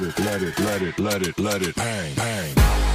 let it bang, bang.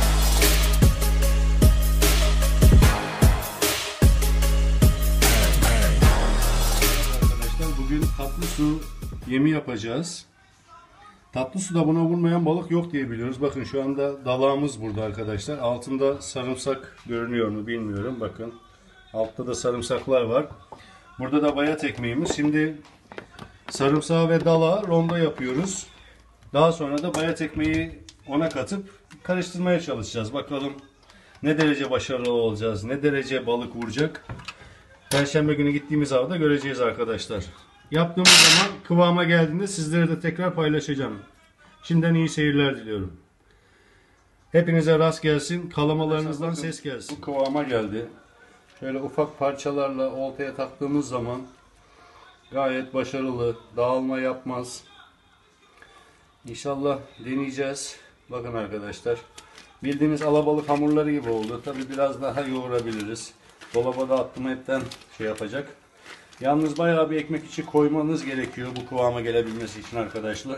Arkadaşlar bugün tatlı su yemi yapacağız. Tatlı suda buna vurmayan balık yok diye biliyoruz. Bakın şu anda dalağımız burada arkadaşlar. Altında sarımsak görünüyor mu bilmiyorum. Bakın altta da sarımsaklar var. Burada da bayat ekmeğimiz. Şimdi sarımsağı ve dalağı ronda yapıyoruz. Daha sonra da bayat ekmeği ona katıp karıştırmaya çalışacağız. Bakalım ne derece başarılı olacağız, ne derece balık vuracak. Perşembe günü gittiğimiz avda göreceğiz arkadaşlar. Yaptığımız zaman kıvama geldiğinde sizlere de tekrar paylaşacağım. Şimdiden iyi seyirler diliyorum. Hepinize rast gelsin. Kalamalarınızdan ses gelsin. Bu kıvama geldi. Şöyle ufak parçalarla oltaya taktığımız zaman gayet başarılı. Dağılma yapmaz. İnşallah deneyeceğiz. Bakın arkadaşlar. Bildiğiniz alabalık hamurları gibi oldu. Tabi biraz daha yoğurabiliriz. Dolaba da attım hepten şey yapacak. Yalnız bayağı bir ekmek içi koymanız gerekiyor bu kıvama gelebilmesi için arkadaşlar.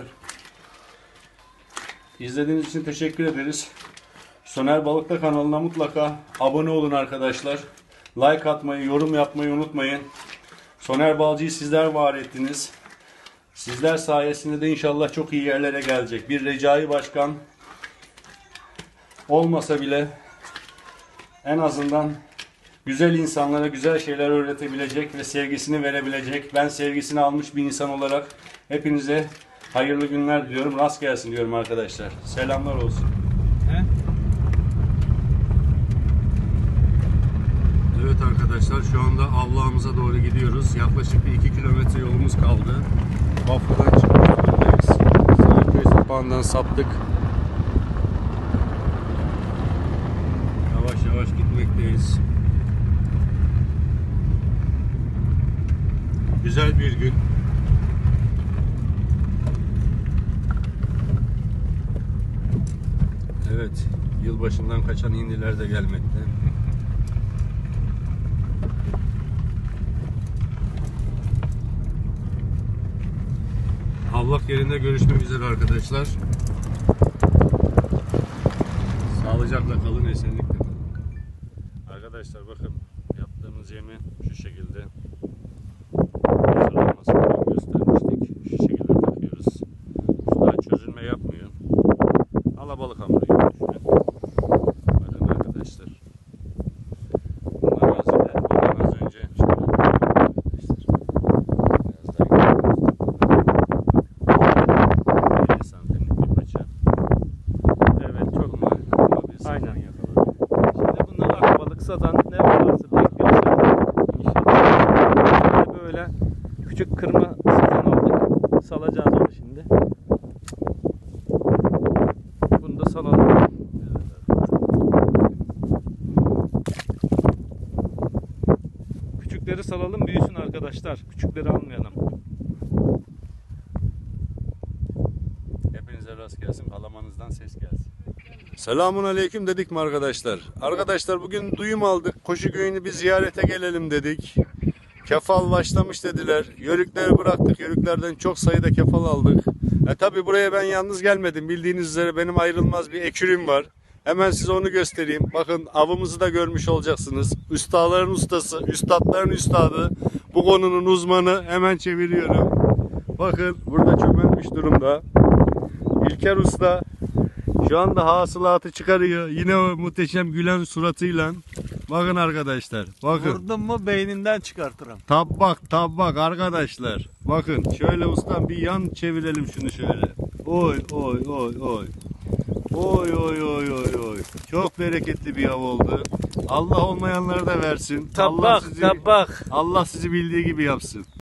İzlediğiniz için teşekkür ederiz. Soner Balıkta kanalına mutlaka abone olun arkadaşlar. Like atmayı, yorum yapmayı unutmayın. Soner Balcı'yı sizler var ettiniz. Sizler sayesinde de inşallah çok iyi yerlere gelecek. Bir Recai Başkan olmasa bile en azından güzel insanlara güzel şeyler öğretebilecek ve sevgisini verebilecek. Ben sevgisini almış bir insan olarak hepinize hayırlı günler diliyorum. Rast gelsin diyorum arkadaşlar. Selamlar olsun. Evet arkadaşlar şu anda avlağımıza doğru gidiyoruz. Yaklaşık bir 2 kilometre yolumuz kaldı. Bafra'dan çıkmış durumdayız. Sarıköy sapağından saptık. Yavaş yavaş gitmekteyiz. Güzel bir gün. Evet, yılbaşından kaçan hindiler de gelmekte. Avlak yerinde görüşmek üzere arkadaşlar. Sağlıcakla kalın, esenlikle kalın. Arkadaşlar bakın yaptığımız yemi şu şekilde. Sıralamasını göstermiştik. Şu şekilde takıyoruz. Şu daha çözülme yapmıyor. Alabalık hamuru gibi düşünün. Bakın arkadaşlar. Bunlar az önce şöyle arkadaşlar. Biraz daha gidiyoruz. 50 santimlik bir paça. Evet çok aynen. Şimdi bundan alabalık satan ne varsa bekliyoruz. İnşallah. Böyle küçük kırma satan aldık. Salacağız onu şimdi. Bunu da salalım. Küçükleri salalım büyüsün arkadaşlar. Küçükleri almayalım. Hepinize rast gelsin. Kalamanızdan ses gelsin. Selamun aleyküm dedik mi arkadaşlar? Arkadaşlar bugün duyum aldık. Koşuköy'ünü bir ziyarete gelelim dedik. Kefal başlamış dediler. Yörükleri bıraktık. Yörüklerden çok sayıda kefal aldık. Tabi buraya ben yalnız gelmedim. Bildiğiniz üzere benim ayrılmaz bir ekürüm var. Hemen size onu göstereyim. Bakın avımızı da görmüş olacaksınız. Ustaların ustası, üstadların üstadı. Bu konunun uzmanı. Hemen çeviriyorum. Bakın burada çömelmiş durumda. İlker Usta şu anda hasılatı çıkarıyor. Yine o muhteşem gülen suratıyla. Bakın arkadaşlar. Bakın. Vurdum mu beyninden çıkartırım. Tabak arkadaşlar. Bakın şöyle ustam bir yan çevirelim şunu şöyle. Oy oy oy oy. Oy oy oy oy oy. Çok bereketli bir av oldu. Allah olmayanları da versin. Tabak. Allah sizi bildiği gibi yapsın.